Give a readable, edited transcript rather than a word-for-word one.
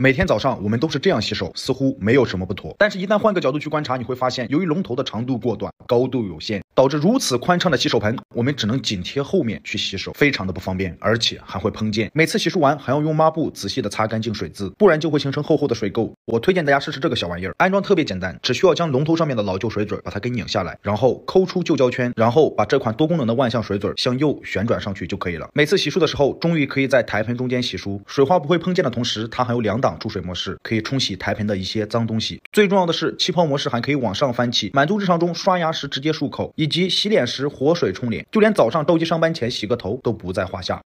每天早上我们都是这样洗手，似乎没有什么不妥。但是，一旦换个角度去观察，你会发现，由于龙头的长度过短，高度有限，导致如此宽敞的洗手盆，我们只能紧贴后面去洗手，非常的不方便，而且还会碰溅。每次洗漱完还要用抹布仔细的擦干净水渍，不然就会形成厚厚的水垢。我推荐大家试试这个小玩意儿，安装特别简单，只需要将龙头上面的老旧水嘴把它给拧下来，然后抠出旧胶圈，然后把这款多功能的万向水嘴向右旋转上去就可以了。每次洗漱的时候，终于可以在台盆中间洗漱，水花不会碰溅的同时，它还有2档注水模式，可以冲洗台盆的一些脏东西。最重要的是，气泡模式还可以往上翻气，满足日常中刷牙时直接漱口，以及洗脸时活水冲脸，就连早上着急上班前洗个头都不在话下。